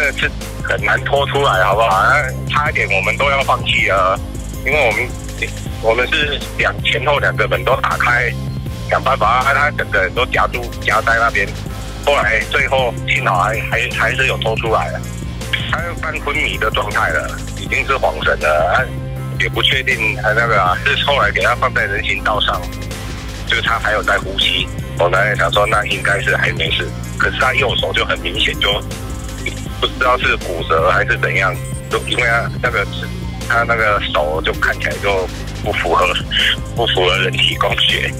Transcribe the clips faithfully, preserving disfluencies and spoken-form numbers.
个是很难拖出来，好不好？差一点我们都要放弃了，因为我们我们是两前后两个门都打开，想办法让他整个人都夹住夹在那边。后来最后幸好还还还是有拖出来了，他半昏迷的状态了，已经是恍神了，他也不确定他那个啊，是后来给他放在人行道上，就是他还有在呼吸。我本来想说那应该是还没事，可是他右手就很明显就不知道是骨折还是怎样，就因为他那个他那个手就看起来就不符合不符合人体工学。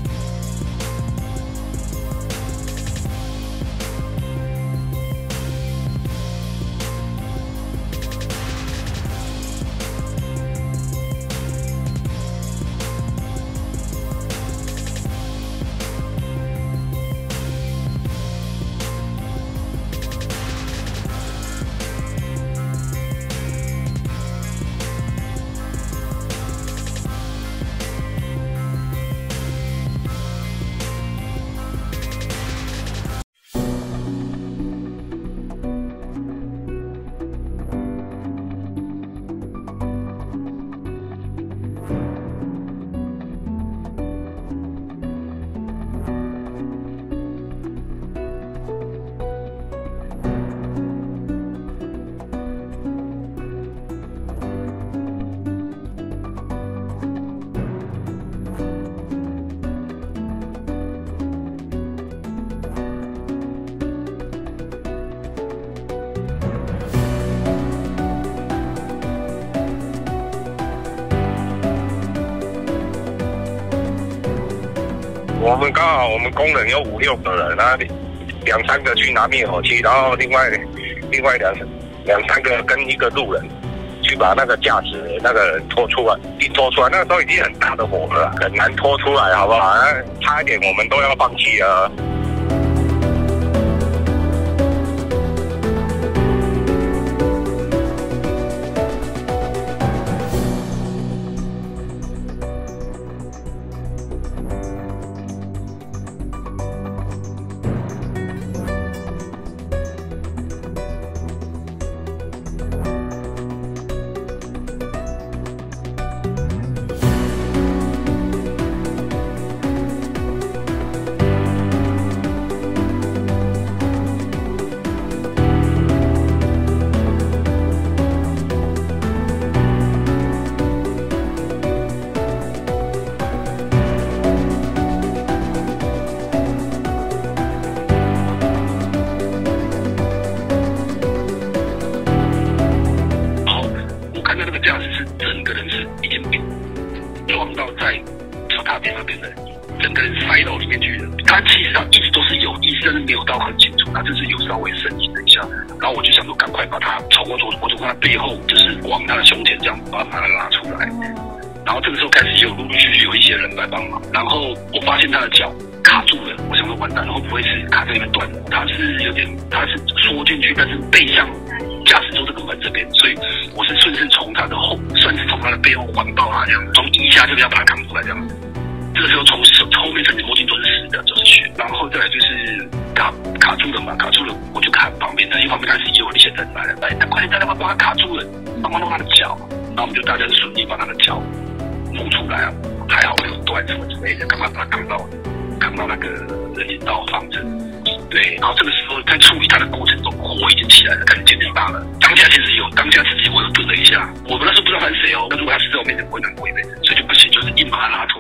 我们刚好我们工人有五六个人，那两三个去拿灭火器，然后另外另外两两三个跟一个路人去把那个驾驶那个人拖出来，一拖出来，那个都已经很大的火了，很难拖出来，好不好？差一点我们都要放弃了。 大便那边的，整个人塞到里面去了。他其实他一直都是有意识，但是没有到很清楚，他就是有稍微呻吟了一下。然后我就想说，赶快把他从我从我从他背后，就是往他的胸前这样把他拉出来。然后这个时候开始就陆陆续续有一些人来帮忙。然后我发现他的脚卡住了，我想说完蛋了，会不会是卡在里面断了？他是有点，他是缩进去，但是背向驾驶座这个门这边，所以我是顺势从他的后，算是从他的背后环抱他这样，从腋下这边要把他扛出来这样子。这个时候从后面整个魔镜都是湿的，都是血。然后再来就是卡卡住了嘛，卡住了，我就看旁边的，因为旁边开始有一些人来了，来，快点大家帮他卡住了，帮忙弄他的脚。然后我们就大家就顺利把他的脚弄出来啊，还好没有断什么之类的，赶快把他扛到扛到那个人行道放着。对，然后这个时候在处理他的过程中，火已经起来了，开始渐渐大了。当下其实有，当下其实我有顿了一下，我那时候不知道他是谁哦，但如果他是在我面前，我会难过一辈子，所以就不行，就是硬把他拉